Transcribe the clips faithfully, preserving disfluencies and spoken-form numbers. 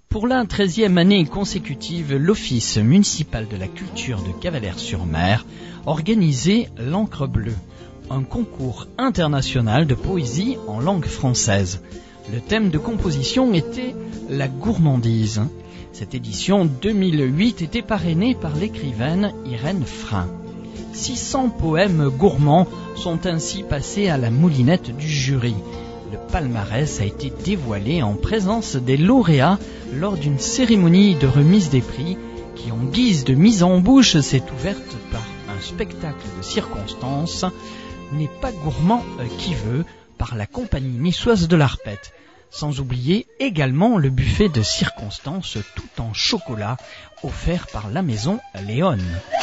Pour la treizième année consécutive, l'Office municipal de la culture de Cavalère-sur-Mer organisait l'Encre bleue, un concours international de poésie en langue française. Le thème de composition était la gourmandise. Cette édition deux mille huit était parrainée par l'écrivaine Irène Frein. six cents poèmes gourmands sont ainsi passés à la moulinette du jury. Le palmarès a été dévoilé en présence des lauréats lors d'une cérémonie de remise des prix qui, en guise de mise en bouche, s'est ouverte par un spectacle de circonstances « N'est pas gourmand qui veut » par la compagnie niçoise de l'Arpette. Sans oublier également le buffet de circonstances tout en chocolat offert par la maison Léon.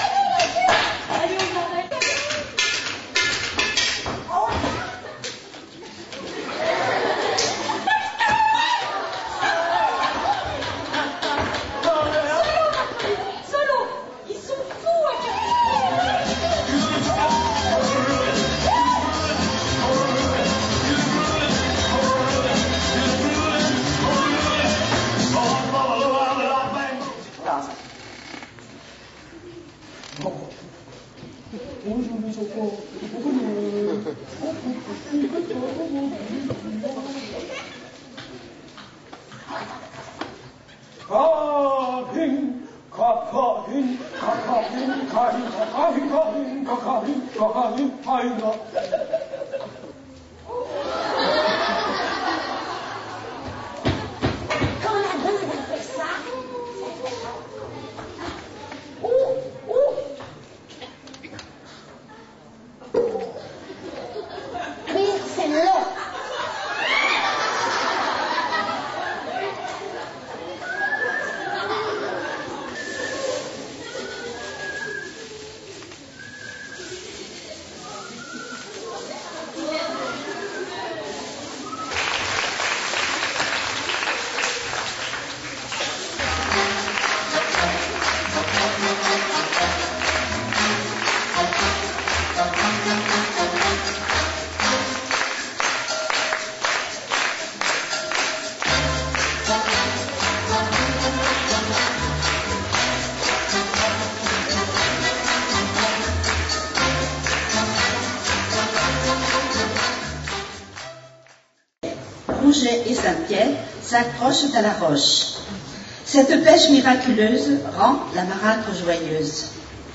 Et Saint-Pierre s'accrochent à la roche. Cette pêche miraculeuse rend la marâtre joyeuse.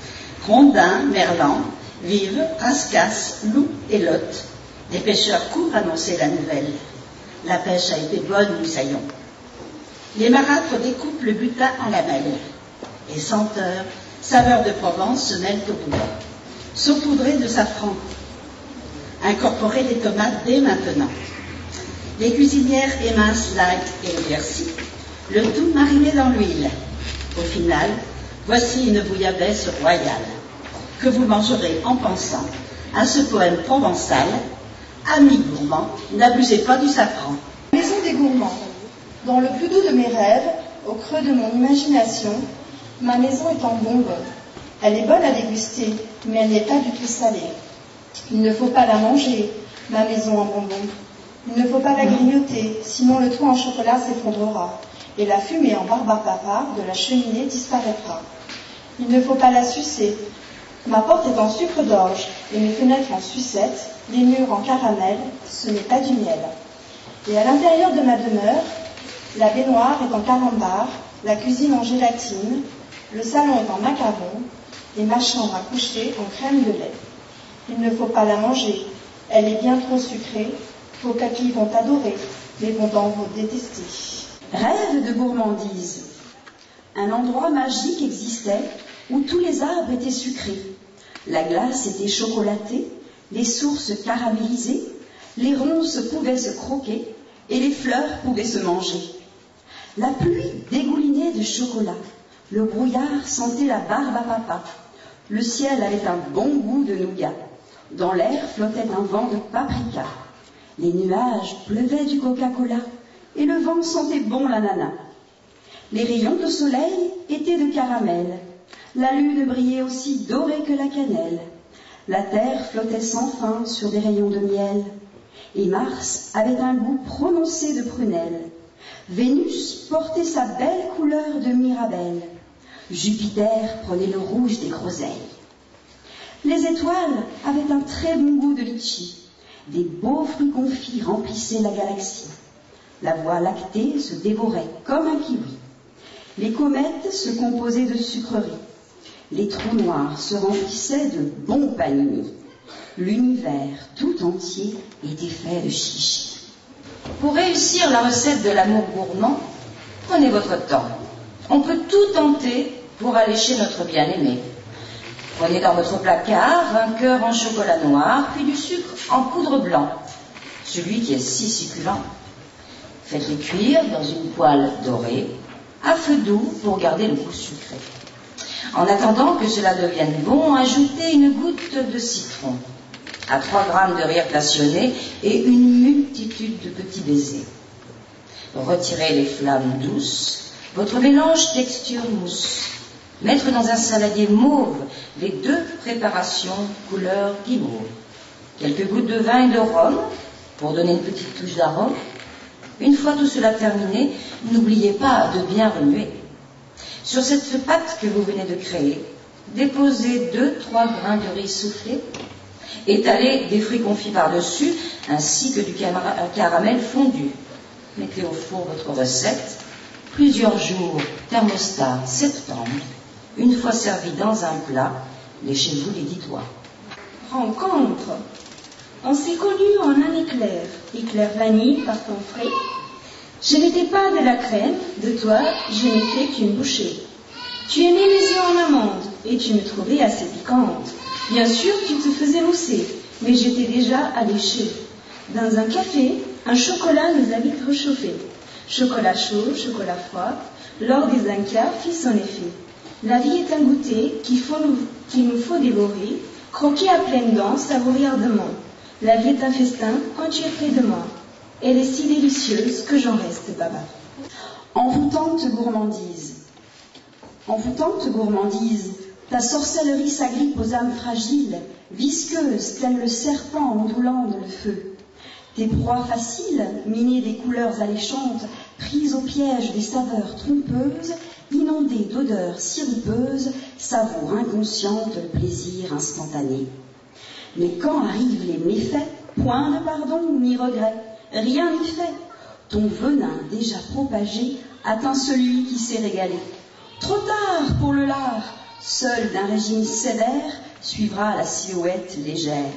Rondins, merlans, vives, rascasses, loups et lottes, les pêcheurs courent annoncer la nouvelle. La pêche a été bonne, nous saillons. Les marâtres découpent le butin en lamelles. Et senteurs, saveurs de Provence se mêlent au bout. Saupoudrer de safran. Incorporer les tomates dès maintenant. Les cuisinières émincent l'ail et le persil, le tout mariné dans l'huile. Au final, voici une bouillabaisse royale, que vous mangerez en pensant à ce poème provençal. Amis gourmands, n'abusez pas du safran. Maison des gourmands. Dans le plus doux de mes rêves, au creux de mon imagination, ma maison est en bonbons. Elle est bonne à déguster, mais elle n'est pas du tout salée. Il ne faut pas la manger, ma maison en bonbons. Il ne faut pas la grignoter, sinon le tout en chocolat s'effondrera et la fumée en barbapapa de la cheminée disparaîtra. Il ne faut pas la sucer. Ma porte est en sucre d'orge et mes fenêtres en sucette, les murs en caramel, ce n'est pas du miel. Et à l'intérieur de ma demeure, la baignoire est en carambar, la cuisine en gélatine, le salon est en macaron et ma chambre à coucher en crème de lait. Il ne faut pas la manger, elle est bien trop sucrée. Vos papilles vont adorer, mais vont en vous détester. Rêve de gourmandise. Un endroit magique existait où tous les arbres étaient sucrés. La glace était chocolatée, les sources caramélisées, les ronces pouvaient se croquer et les fleurs pouvaient se manger. La pluie dégoulinait de chocolat, le brouillard sentait la barbe à papa, le ciel avait un bon goût de nougat, dans l'air flottait un vent de paprika. Les nuages pleuvaient du Coca-Cola et le vent sentait bon l'ananas. Les rayons de soleil étaient de caramel. La lune brillait aussi dorée que la cannelle. La terre flottait sans fin sur des rayons de miel. Et Mars avait un goût prononcé de prunelle. Vénus portait sa belle couleur de mirabelle. Jupiter prenait le rouge des groseilles. Les étoiles avaient un très bon goût de litchi. Des beaux fruits confits remplissaient la galaxie. La Voie lactée se dévorait comme un kiwi. Les comètes se composaient de sucreries. Les trous noirs se remplissaient de bons panini. L'univers tout entier était fait de chichi. Pour réussir la recette de l'amour gourmand, prenez votre temps. On peut tout tenter pour allécher notre bien-aimé. Prenez dans votre placard un cœur en chocolat noir, puis du sucre en poudre blanc, celui qui est si succulent. Faites-les cuire dans une poêle dorée, à feu doux pour garder le goût sucré. En attendant que cela devienne bon, ajoutez une goutte de citron, à trois grammes de rire passionné et une multitude de petits baisers. Retirez les flammes douces, votre mélange texture mousse. Mettre dans un saladier mauve les deux préparations couleur guimauve. Quelques gouttes de vin et de rhum pour donner une petite touche d'arôme. Une fois tout cela terminé, n'oubliez pas de bien remuer. Sur cette pâte que vous venez de créer, déposez deux trois grains de riz soufflé, étalez des fruits confits par-dessus, ainsi que du caramel fondu. Mettez au four votre recette, plusieurs jours, thermostat septembre. Une fois servi dans un plat, léchez-vous les dix doigts. Rencontre. On s'est connus en un éclair, éclair vanille par ton frais. Je n'étais pas de la crème, de toi je n'ai fait qu'une bouchée. Tu aimais mes yeux en amande et tu me trouvais assez piquante. Bien sûr tu te faisais mousser, mais j'étais déjà alléchée. Dans un café, un chocolat nous a vite réchauffés. Chocolat chaud, chocolat froid, l'or des Incas fit son effet. La vie est un goûter qu'il faut nous, qu'il nous faut dévorer, croquer à pleines dents, savourer ardemment. La vie est un festin quand tu es près de moi. Elle est si délicieuse que j'en reste baba. Envoûtante gourmandise, envoûtante gourmandise, ta sorcellerie s'agrippe aux âmes fragiles, visqueuses telles le serpent ondoulant dans le feu. Tes proies faciles, minées des couleurs alléchantes, prises au piège des saveurs trompeuses, inondées d'odeurs sirupeuses, savourent inconsciente le plaisir instantané. Mais quand arrivent les méfaits, point de pardon ni regret, rien n'y fait. Ton venin déjà propagé atteint celui qui s'est régalé. Trop tard pour le lard, seul d'un régime sévère suivra la silhouette légère.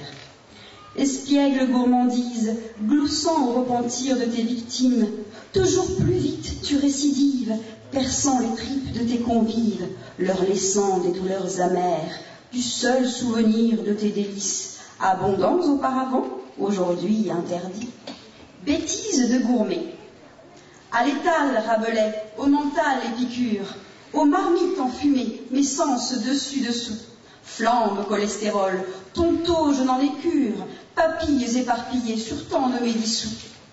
Espiègle gourmandise, gloussant au repentir de tes victimes, toujours plus vite tu récidives, perçant les tripes de tes convives, leur laissant des douleurs amères, du seul souvenir de tes délices, abondants auparavant, aujourd'hui interdits. Bêtises de gourmet. À l'étal, Rabelais, au mental, Épicure, aux marmites enfumées, mes sens dessus-dessous. Flambe, cholestérol, ton taux, je n'en ai cure, papilles éparpillées sur tant de mes dissous.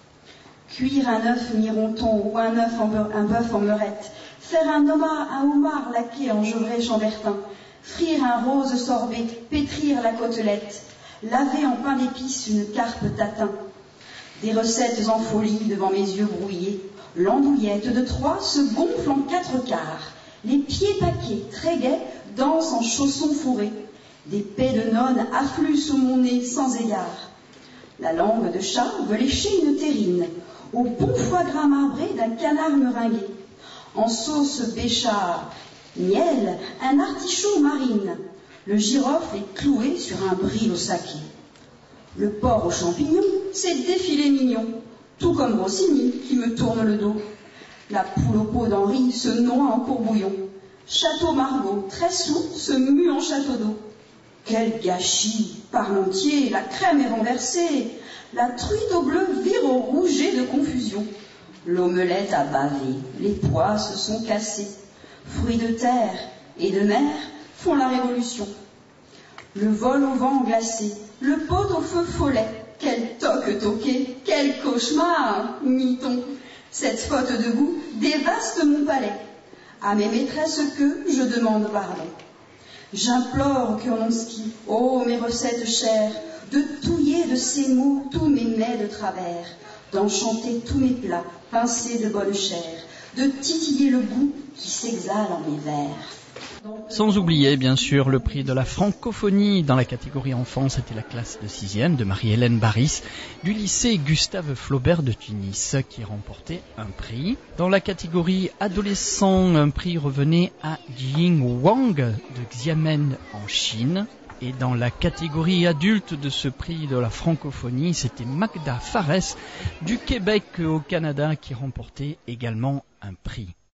Cuire un œuf mironton ou un œuf en beurre, un bœuf en meurette, faire un homard, un homard laqué en gevrey chambertin, frire un rose sorbet, pétrir la côtelette, laver en pain d'épices une carpe tatin. Des recettes en folie devant mes yeux brouillés, l'andouillette de Troyes se gonfle en quatre quarts, les pieds paquets, très gais, dansent en chaussons fourrés, des paix de nonnes affluent sous mon nez sans égard. La langue de chat veut lécher une terrine, au bon foie gras marbré d'un canard meringué. En sauce béchard, miel, un artichaut marine, le girofle est cloué sur un brie au saké. Le porc aux champignons, c'est défilé mignon, tout comme Rossini qui me tourne le dos. La poule aux peaux d'Henri se noie en courbouillon. Château Margaux, très sous, se mue en château d'eau. Quel gâchis! Parmentier, la crème est renversée. La truite au bleu vire au rouget de confusion. L'omelette a bavé, les pois se sont cassés. Fruits de terre et de mer font la révolution. Le vol au vent glacé, le pot au feu follet. Quel toque toqué, quel cauchemar, nie-t-on. Cette faute de goût dévaste mon palais. À mes maîtresses que je demande pardon. J'implore Kuronsky, ô mes recettes chères, de touiller de ces mots tous mes mets de travers, d'enchanter tous mes plats, pincés de bonne chair, de titiller le goût qui s'exhale en mes vers. Sans oublier, bien sûr, le prix de la francophonie. Dans la catégorie enfant, c'était la classe de sixième de Marie-Hélène Baris du lycée Gustave Flaubert de Tunis qui remportait un prix. Dans la catégorie adolescent, un prix revenait à Jing Wang de Xiamen en Chine. Et dans la catégorie adulte de ce prix de la francophonie, c'était Magda Fares du Québec au Canada qui remportait également un prix.